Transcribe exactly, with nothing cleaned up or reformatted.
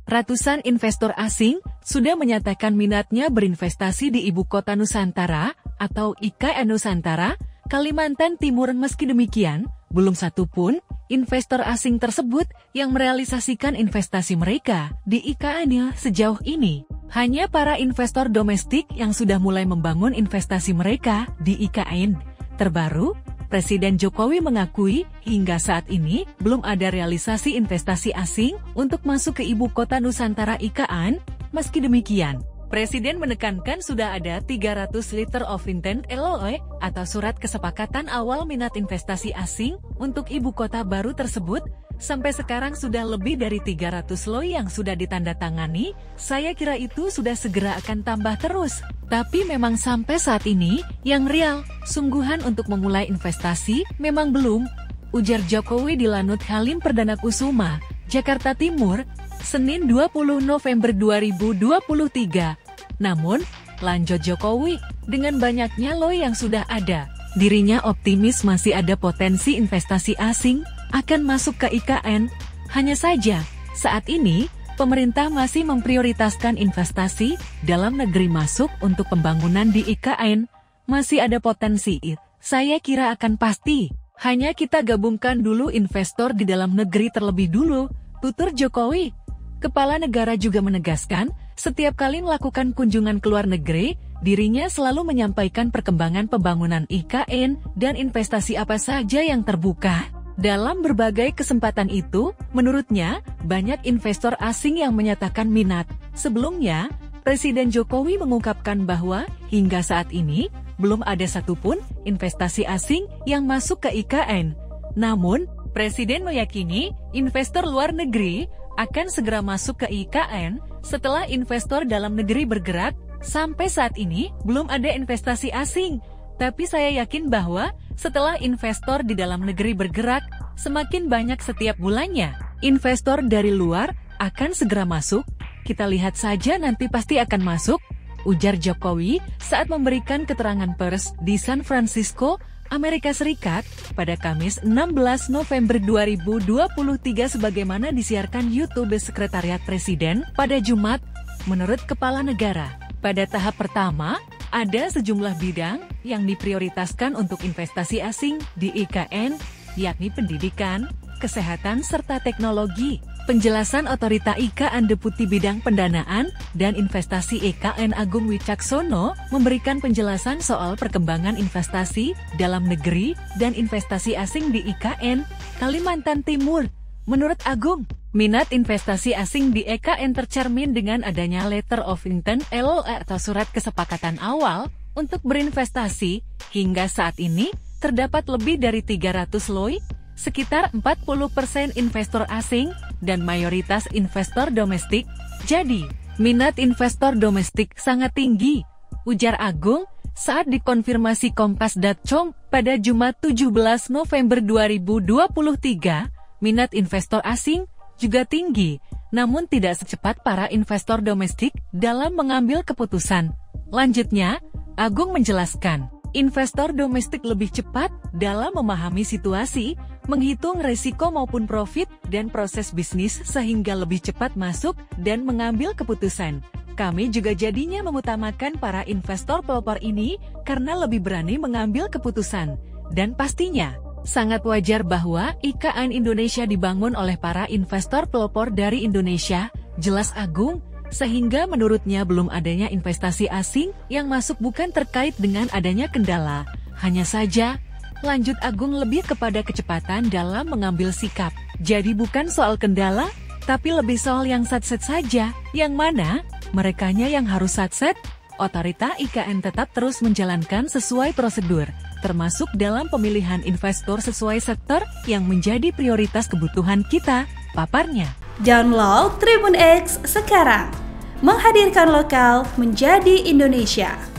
Ratusan investor asing sudah menyatakan minatnya berinvestasi di Ibu Kota Nusantara atau I K N Nusantara, Kalimantan Timur. Meski demikian, belum satu pun investor asing tersebut yang merealisasikan investasi mereka di I K N sejauh ini. Hanya para investor domestik yang sudah mulai membangun investasi mereka di I K N. Terbaru, Presiden Jokowi mengakui hingga saat ini belum ada realisasi investasi asing untuk masuk ke Ibu Kota Nusantara I K N. Meski demikian, Presiden menekankan sudah ada tiga ratus letter of intent L O I atau surat kesepakatan awal minat investasi asing untuk ibu kota baru tersebut. Sampai sekarang sudah lebih dari tiga ratus L O I yang sudah ditandatangani. Saya kira itu sudah segera akan tambah terus. Tapi memang sampai saat ini, yang real, sungguhan untuk memulai investasi, memang belum. Ujar Jokowi di Lanut Halim Perdana Kusuma, Jakarta Timur, Senin dua puluh November dua ribu dua puluh tiga. Namun, lanjut Jokowi, dengan banyaknya L O I yang sudah ada, dirinya optimis masih ada potensi investasi asing akan masuk ke I K N. Hanya saja, saat ini, pemerintah masih memprioritaskan investasi dalam negeri masuk untuk pembangunan di I K N. Masih ada potensi itu. Saya kira akan pasti. Hanya kita gabungkan dulu investor di dalam negeri terlebih dulu, tutur Jokowi. Kepala negara juga menegaskan, setiap kali melakukan kunjungan ke luar negeri, dirinya selalu menyampaikan perkembangan pembangunan I K N dan investasi apa saja yang terbuka. Dalam berbagai kesempatan itu, menurutnya, banyak investor asing yang menyatakan minat. Sebelumnya, Presiden Jokowi mengungkapkan bahwa, hingga saat ini, belum ada satupun investasi asing yang masuk ke I K N. Namun, Presiden meyakini, investor luar negeri akan segera masuk ke I K N setelah investor dalam negeri bergerak. Sampai saat ini, belum ada investasi asing. Tapi saya yakin bahwa, setelah investor di dalam negeri bergerak, semakin banyak setiap bulannya, investor dari luar akan segera masuk. Kita lihat saja nanti pasti akan masuk, ujar Jokowi saat memberikan keterangan pers di San Francisco, Amerika Serikat, pada Kamis enam belas November dua ribu dua puluh tiga sebagaimana disiarkan YouTube Sekretariat Presiden pada Jumat. Menurut Kepala Negara, pada tahap pertama, ada sejumlah bidang yang diprioritaskan untuk investasi asing di I K N, yakni pendidikan, kesehatan serta teknologi. Penjelasan Otorita I K N Deputi Bidang Pendanaan dan Investasi I K N Agung Wicaksono memberikan penjelasan soal perkembangan investasi dalam negeri dan investasi asing di I K N, Kalimantan Timur. Menurut Agung, minat investasi asing di I K N tercermin dengan adanya Letter of Intent L O I atau surat kesepakatan awal untuk berinvestasi. Hingga saat ini, terdapat lebih dari tiga ratus L O I, sekitar empat puluh persen investor asing, dan mayoritas investor domestik. Jadi, minat investor domestik sangat tinggi, ujar Agung saat dikonfirmasi Kompas titik com pada Jumat tujuh belas November dua ribu dua puluh tiga. Minat investor asing juga tinggi, namun tidak secepat para investor domestik dalam mengambil keputusan. Lanjutnya, Agung menjelaskan, investor domestik lebih cepat dalam memahami situasi, menghitung resiko maupun profit dan proses bisnis sehingga lebih cepat masuk dan mengambil keputusan. Kami juga jadinya mengutamakan para investor pelopor ini karena lebih berani mengambil keputusan. Dan pastinya, sangat wajar bahwa I K N Indonesia dibangun oleh para investor pelopor dari Indonesia, jelas Agung, sehingga menurutnya belum adanya investasi asing yang masuk bukan terkait dengan adanya kendala. Hanya saja, lanjut Agung lebih kepada kecepatan dalam mengambil sikap. Jadi bukan soal kendala, tapi lebih soal yang satset saja, yang mana, merekanya yang harus satset. Otorita I K N tetap terus menjalankan sesuai prosedur, termasuk dalam pemilihan investor sesuai sektor yang menjadi prioritas kebutuhan kita, paparnya. Download Tribun X sekarang, menghadirkan lokal menjadi Indonesia.